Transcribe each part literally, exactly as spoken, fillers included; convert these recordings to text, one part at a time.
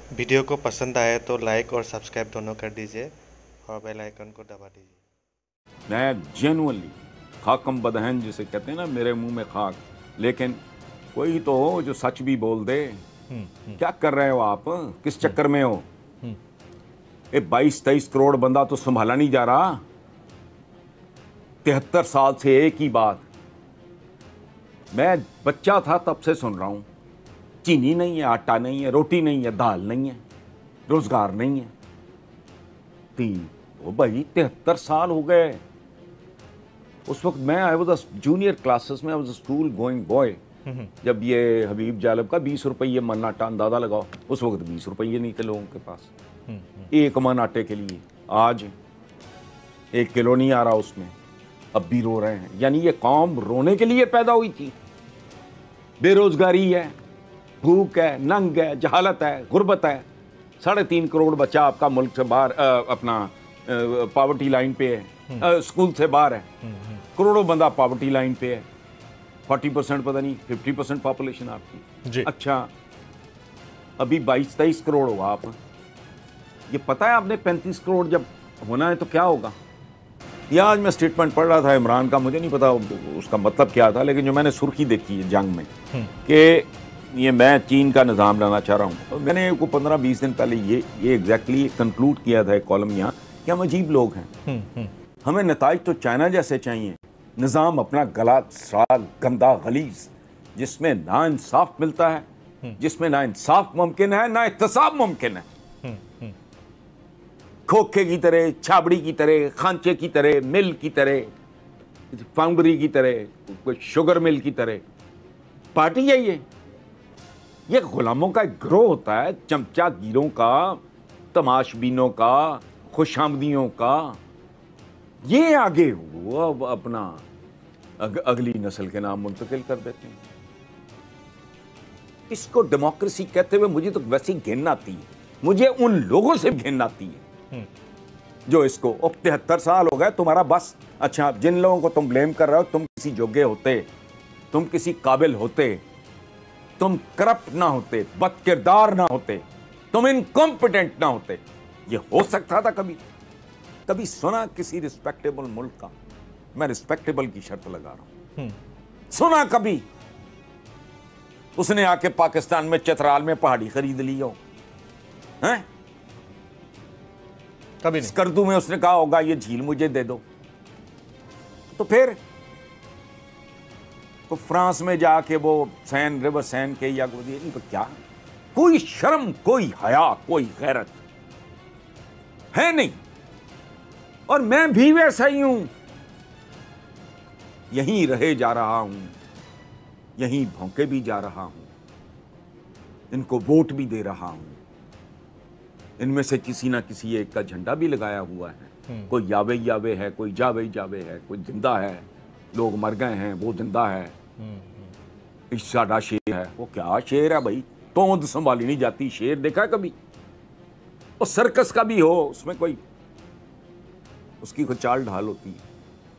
Video को पसंद आए तो लाइक और सब्सक्राइब दोनों कर दीजिए और बेल आइकन को दबा दीजिए। मैं जेनुअनली खाकम बदहन जिसे कहते हैं ना, मेरे मुंह में खाक, लेकिन कोई तो हो जो सच भी बोल दे। क्या कर रहे हो आप, किस चक्कर में हो? ये बाईस तेईस करोड़ बंदा तो संभाला नहीं जा रहा। तिहत्तर साल से एक ही बात, मैं बच्चा था तब से सुन रहा हूं। चीनी नहीं है, आटा नहीं है, रोटी नहीं है, दाल नहीं है, रोजगार नहीं है। तीन ओ भाई तिहत्तर साल हो गए। उस वक्त मैं आई वाज जूनियर क्लासेस में, I was school going boy, जब ये हबीब जालब का बीस रुपये मन आटा अंदाजा लगाओ। उस वक्त बीस रुपये नहीं थे लोगों के पास एक मन आटे के लिए। आज एक किलो नहीं आ रहा उसमें, अब भी रो रहे हैं। यानी ये कौम रोने के लिए पैदा हुई थी। बेरोजगारी है, भूख है, नंग है, जहालत है, गुर्बत है। साढ़े तीन करोड़ बच्चा आपका मुल्क से बाहर, अपना पॉवर्टी लाइन पे है, स्कूल से बाहर है। करोड़ों बंदा पॉवर्टी लाइन पे है। फोर्टी परसेंट पता नहीं फिफ्टी परसेंट पॉपुलेशन आपकी जी। अच्छा, अभी बाईस तेईस करोड़ हो आप। ये पता है आपने पैंतीस करोड़ जब होना है तो क्या होगा? ये आज मैं स्टेटमेंट पढ़ रहा था इमरान का, मुझे नहीं पता उसका मतलब क्या था, लेकिन जो मैंने सुर्खी देखी है जंग में कि ये मैं चीन का निज़ाम लाना चाह रहा हूँ। तो मैंने को पंद्रह बीस दिन पहले ये ये एग्जैक्टली कंक्लूड किया था एक कॉलम यहाँ कि हम अजीब लोग हैं। हमें नताइज तो चाइना जैसे चाहिए, निज़ाम अपना गला सड़ा गंदा गलीज, जिसमें ना इंसाफ मिलता है, जिसमें ना इंसाफ मुमकिन है ना इत्तेसाब मुमकिन है। खोखे की तरह, छाबड़ी की तरह, खांचे की तरह, मिल की तरह, फाउंड्री की तरह, कोई शुगर मिल की तरह पार्टी है ये। ये गुलामों का एक ग्रोह होता है, चमचागिरों का, तमाशबीनों का, खुशामदियों का। ये आगे वो अब अपना अग, अगली नस्ल के नाम मुंतकिल कर देते हैं। इसको डेमोक्रेसी कहते हुए मुझे तो वैसी घिन आती है। मुझे उन लोगों से घिन आती है जो इसको, अब तिहत्तर साल हो गए तुम्हारा बस। अच्छा, जिन लोगों को तुम ब्लेम कर रहे हो, तुम किसी योग्य होते, तुम किसी काबिल होते, तुम करप्ट ना होते, बदकिरदार ना होते, तुम इनकॉम्पिटेंट ना होते, ये हो सकता था कभी? कभी सुना किसी रिस्पेक्टेबल मुल्क का? मैं रिस्पेक्टेबल की शर्त लगा रहा हूं, सुना कभी उसने आके पाकिस्तान में चतराल में पहाड़ी खरीद ली हो? हैं? कभी नहीं। स्कर्दू में उसने कहा होगा ये झील मुझे दे दो। तो फिर तो फ्रांस में जाके वो सैन रिवर सैन के या नहीं, तो क्या कोई शर्म, कोई हया, कोई गैरत है नहीं? और मैं भी वैसा ही हूं, यहीं रहे जा रहा हूं, यहीं भौंके भी जा रहा हूं, इनको वोट भी दे रहा हूं। इनमें से किसी ना किसी एक का झंडा भी लगाया हुआ है। कोई यावे यावे है, कोई जावे जावे है, कोई जिंदा है, लोग मर गए हैं, वो जिंदा है। इस साडा शेर है, वो क्या शेर है भाई, तोंद संभाली नहीं जाती। शेर देखा है कभी? वो सर्कस का भी हो, उसमें कोई उसकी कोई चाल ढाल होती है।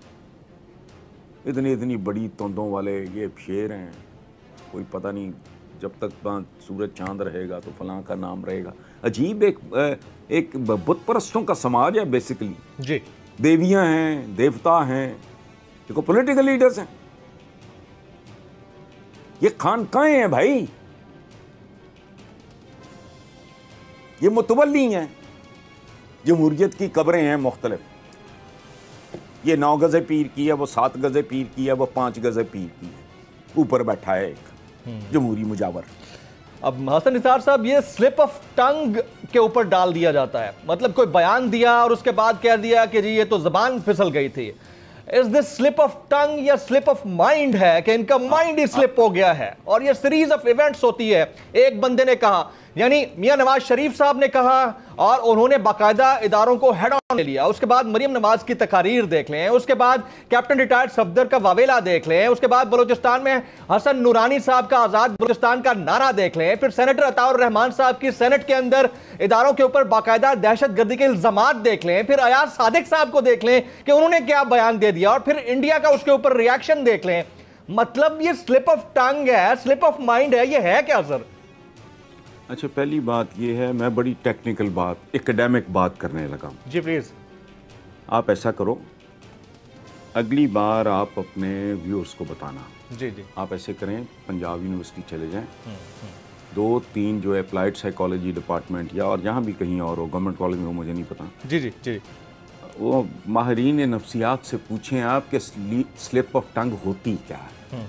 इतनी इतनी बड़ी तोंदों वाले ये शेर हैं, कोई पता नहीं जब तक सूरज चांद रहेगा तो फलां का नाम रहेगा। अजीब एक एक बुत परस्तों का समाज है बेसिकली जी। देवियां हैं, देवता हैं, देखो पॉलिटिकल लीडर्स हैं, ये खानकाएं हैं भाई, ये मुतवल्ली हैं। जमहूरियत की कब्रें हैं मुख्तलिफ, ये नौ गजे पीर की है, वो सात गजे पीर की है, वो पांच गजे पीर की है, ऊपर बैठा है एक जमहूरी मुजावर। अब हसन निसार साहब, ये स्लिप ऑफ टंग के ऊपर डाल दिया जाता है, मतलब कोई बयान दिया और उसके बाद कह दिया कि जी ये तो जबान फिसल गई थी। Is this slip of tongue या स्लिप ऑफ माइंड है कि इनका माइंड ही स्लिप हो गया है? और ये सीरीज ऑफ इवेंट्स होती है। एक बंदे ने कहा, यानी मियां नवाज शरीफ साहब ने कहा, और उन्होंने बाकायदा इदारों को हेड ऑन ले लिया। उसके बाद मरियम नवाज की तकारीर देख लें, उसके बाद कैप्टन रिटायर्ड सफदर का वावेला देख लें, उसके बाद बलूचिस्तान में हसन नूरानी साहब का आजाद बलूचिस्तान का नारा देख लें, फिर सेनेटर अताउर रहमान साहब की सेनेट के अंदर इदारों के ऊपर बाकायदा दहशतगर्दी के इल्जामात देख लें, फिर अयाज सादिक साहब को देख लें कि उन्होंने क्या बयान दे दिया, और फिर इंडिया का उसके ऊपर रिएक्शन देख लें। मतलब ये स्लिप ऑफ टंग है, स्लिप ऑफ माइंड है, ये है क्या सर? अच्छा, पहली बात यह है, मैं बड़ी टेक्निकल बात, एकेडमिक बात करने लगा हूँ। जी प्लीज। आप ऐसा करो, अगली बार आप अपने व्यूअर्स को बताना। जी जी। आप ऐसे करें, पंजाब यूनिवर्सिटी चले जाएं, दो तीन जो है अप्लाइड साइकोलॉजी डिपार्टमेंट या और जहाँ भी कहीं और हो, गवर्नमेंट कॉलेज में हो मुझे नहीं पता, जी जी जी। वो माहिरीन नफ्सियात से पूछें आप कि स्लिप ऑफ टंग होती क्या है।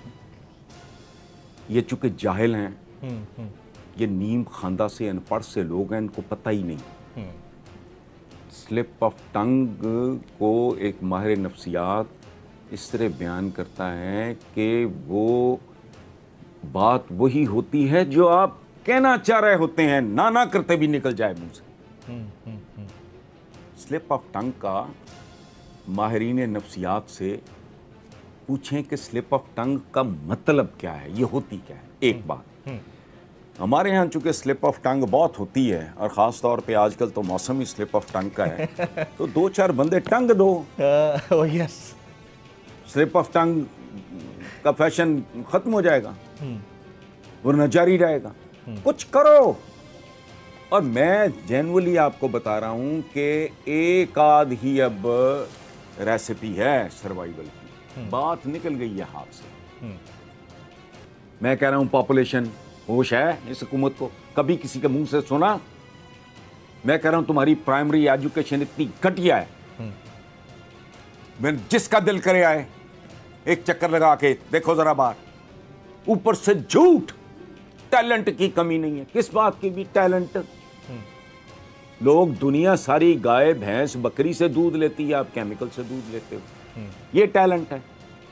ये चूंकि जाहिल हैं, ये नीम खानदा से अनपढ़ से लोग हैं, इनको पता ही नहीं। स्लिप ऑफ टंग को एक माहिर नफ्सियात इस तरह बयान करता है कि वो बात वही होती है जो आप कहना चाह रहे होते हैं, ना ना करते भी निकल जाए मुंह से। स्लिप ऑफ टंग का माहिरीन नफ्सियात से पूछें कि स्लिप ऑफ टंग का मतलब क्या है, ये होती क्या है। एक बात, हमारे यहाँ चूंकि स्लिप ऑफ टंग बहुत होती है और ख़ास तौर पे आजकल तो मौसम ही स्लिप ऑफ टंग का है, तो दो चार बंदे टंग दो। यस, स्लिप ऑफ टंग का फैशन ख़त्म हो जाएगा, वरना जारी रहेगा। कुछ करो। और मैं जेन्युइनली आपको बता रहा हूँ कि एक आध ही अब रेसिपी है सर्वाइवल की, बात निकल गई है हाथ से। मैं कह रहा हूँ पॉपुलेशन होश है इस हुकूमत को, कभी किसी के मुंह से सुना? मैं कह रहा हूं तुम्हारी प्राइमरी एजुकेशन इतनी घटिया है, मैं जिसका दिल करे आए एक चक्कर लगा के देखो जरा बाहर। ऊपर से झूठ, टैलेंट की कमी नहीं है। किस बात की भी टैलेंट? लोग दुनिया सारी गाय भैंस बकरी से दूध लेती है, आप केमिकल से दूध लेते हो, ये टैलेंट है।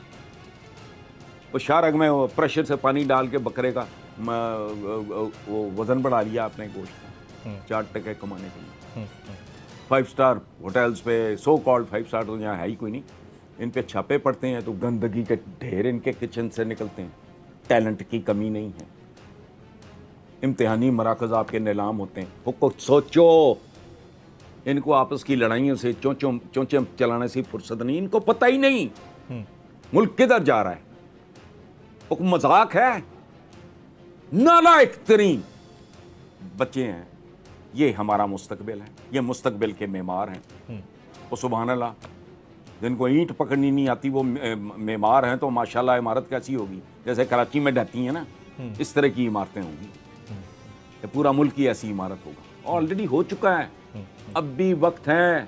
वो शारग में वो प्रेशर से पानी डाल के बकरे का वो वजन बढ़ा लिया आपने गोश्त का, चार टके कमाने के लिए। फाइव स्टार होटल्स पे, सो कॉल्ड फाइव स्टार तो यहाँ है ही कोई नहीं, इन पे छापे पड़ते हैं तो गंदगी के ढेर इनके किचन से निकलते हैं। टैलेंट की कमी नहीं है। इम्तिहानी मराकज़ आपके नीलाम होते हैं, वो कुछ सोचो। इनको आपस की लड़ाइयों से चोंचों चोंचे चलाने से फुर्सत नहीं, इनको पता ही नहीं मुल्क किधर जा रहा है। वो मजाक है, नालायक तरीन बच्चे हैं। ये हमारा मुस्तकबिल है, ये मुस्तकबिल के मेमार हैं। वो सुभान अल्लाह, जिनको ईंट पकड़नी नहीं आती वो मेमार हैं, तो माशाल्लाह इमारत कैसी होगी? जैसे कराची में ढहती है ना, इस तरह की इमारतें होंगी। ये पूरा मुल्क ही ऐसी इमारत होगा। ऑलरेडी हो चुका है, अब भी वक्त है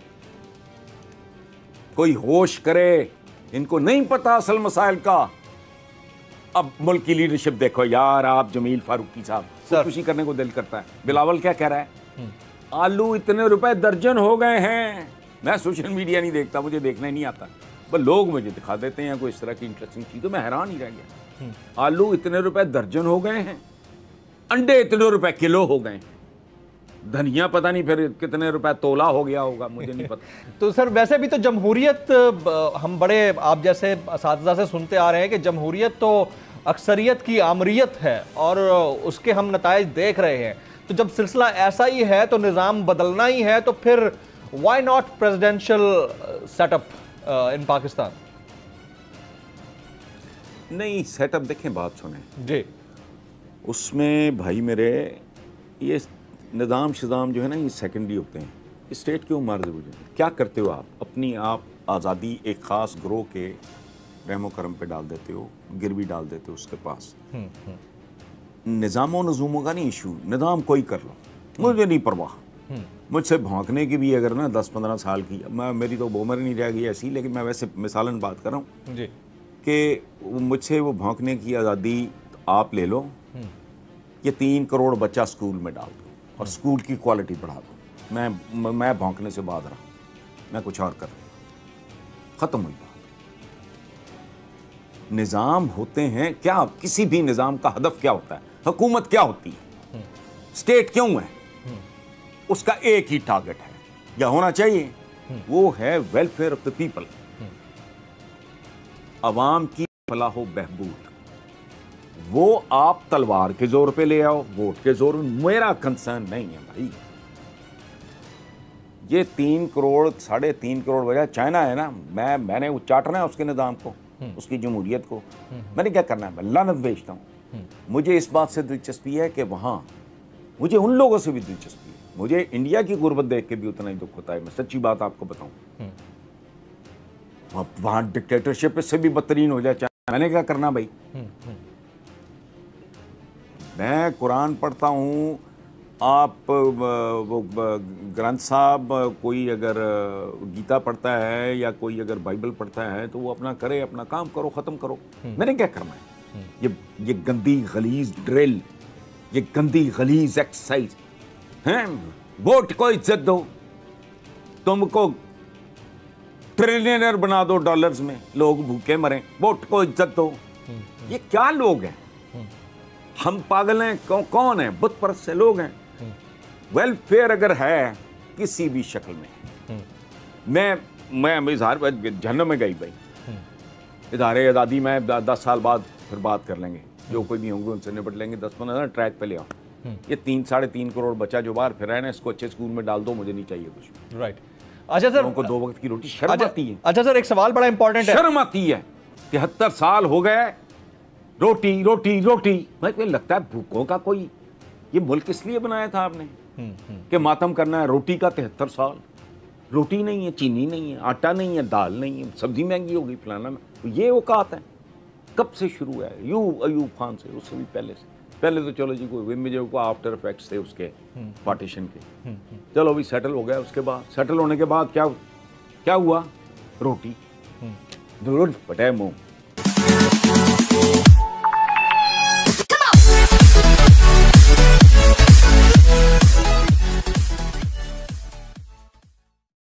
कोई होश करे। इनको नहीं पता असल मसाइल का। अब मुल्क की लीडरशिप देखो यार, आप जमील फारूकी साहब, खुशी करने को दिल करता है। बिलावल क्या कह रहा है? आलू इतने रुपए दर्जन हो गए हैं। मैं सोशल मीडिया नहीं देखता, मुझे देखना ही नहीं आता, पर लोग मुझे दिखा देते हैं कोई इस तरह की इंटरेस्टिंग चीज, तो मैं हैरान ही रह गया। आलू इतने रुपए दर्जन हो गए हैं, अंडे इतने रुपए किलो हो गए, धनिया पता नहीं फिर कितने रुपए तोला हो गया होगा, मुझे नहीं पता। तो सर वैसे भी तो जमहूरियत, हम बड़े आप जैसे असातिज़ा से सुनते आ रहे हैं कि जमहूरियत तो अक्सरियत की आमरियत है और उसके हम नताइज देख रहे हैं। तो जब सिलसिला ऐसा ही है तो निज़ाम बदलना ही है, तो फिर why not presidential setup in Pakistan? नहीं, सेटअप देखें, बात सुने जी। उसमें भाई मेरे ये निज़ाम शिज़ाम जो है ना, ये सेकेंडरी होते हैं। स्टेट क्यों मार जरूरी है? क्या करते हो आप? अपनी आप आज़ादी एक ख़ास ग्रोह के रहमो करम पे डाल देते हो, गिरवी डाल देते हो उसके पास। निज़ामो नजूमों का नहीं इशू, निज़ाम कोई कर लो, मुझे नहीं परवाह। मुझसे भौंकने की भी अगर ना दस पंद्रह साल की, मैं मेरी तो उम्र नहीं रह गई ऐसी, लेकिन मैं वैसे मिसालन बात कर रहा हूँ जी कि मुझसे वो भौंकने की आज़ादी आप ले लो, ये तीन करोड़ बच्चा स्कूल में डाल दो और स्कूल की क्वालिटी बढ़ा दो। मैं मैं भौंकने से बात रहा, मैं कुछ और कर रहा, ख़त्म हुई बात। निज़ाम होते हैं क्या? किसी भी निज़ाम का हदफ क्या होता है? हुकूमत क्या होती है? स्टेट क्यों है? उसका एक ही टारगेट है, या होना चाहिए, वो है वेलफेयर ऑफ द पीपल, अवाम की फलाह बहबूद। वो आप तलवार के जोर पे ले आओ, वोट के जोर में, मेरा कंसर्न नहीं है भाई। ये तीन करोड़ साढ़े तीन करोड़ वजह चाइना है ना, मैं मैंने चाटना है उसके निज़ाम को, उसकी जमहूरियत को। मैंने क्या करना है? मैं लानत बेचता हूँ। मुझे इस बात से दिलचस्पी है कि वहाँ मुझे उन लोगों से भी दिलचस्पी है, मुझे इंडिया की गुर्बत देख के भी उतना ही दुख होता है। मैं सच्ची बात आपको बताऊं, वहां डिक्टेटरशिप से भी बदतरीन हो जाए, मैंने क्या करना भाई। मैं कुरान पढ़ता हूं, आप वो ग्रंथ साहब कोई अगर गीता पढ़ता है या कोई अगर बाइबल पढ़ता है तो वो अपना करे, अपना काम करो, ख़त्म करो। मैंने क्या करना है? ये ये गंदी गलीज ड्रिल, ये गंदी गलीज एक्सरसाइज हैं। वोट को इज्जत दो, तुमको ट्रिलियनर बना दो डॉलर्स में, लोग भूखे मरें, वोट को इज्जत दो। ये क्या लोग हैं? हम पागल हैं? कौ, कौन है? बुत परस्त से लोग हैं। वेलफेयर अगर है किसी भी शक्ल में, मैं मैं इजहार जहन्नम में गई भाई, इधारे आज़ादी में दस साल बाद फिर बात कर लेंगे, जो कोई भी होंगे उनसे निपट लेंगे। दस पंद्रह ट्रैक पे ले आओ। ये तीन साढ़े तीन करोड़ बच्चा जो बाहर फिर रहे ना, इसको अच्छे स्कूल में डाल दो, मुझे नहीं चाहिए कुछ। राइट। अच्छा सर, उनको दो वक्त की रोटी, शर्म अच्छा, आती है। अच्छा सर, एक सवाल बड़ा इंपॉर्टेंट है। शर्म आती है। तिहत्तर साल हो गए, रोटी रोटी रोटी। मुझे लगता है भूखों का कोई, ये मुल्क इसलिए बनाया था आपने कि मातम करना है। रोटी का तिहत्तर साल, रोटी नहीं है, चीनी नहीं है, आटा नहीं है, दाल नहीं है, सब्जी महंगी हो गई, फलाना में। तो ये औकात है। कब से शुरू है? यू अयूब खान से, उससे भी पहले से। पहले तो चलो जी कोई मुझे को आफ्टर इफेक्ट्स थे उसके पार्टीशन के, चलो अभी सेटल हो गया। उसके बाद सेटल होने के बाद क्या क्या हुआ? रोटी जरूर फटे मुंह।